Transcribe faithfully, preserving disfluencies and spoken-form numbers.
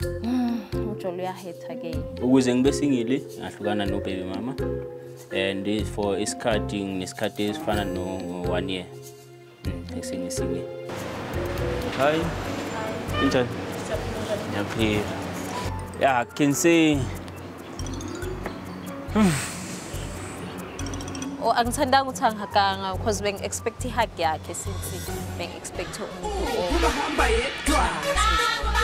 Ujolo uyahetha ke. Ukuze ngibe singile ngahlukana no baby mama and for isikhathi ngesikhathi esifana no one year. Esingisinge. Hi. Injani? Yaphila. Yeah, I can say Oh, angithandanga ukuthi angihaganga because beng expect ihug yakhe since beng expect umuntu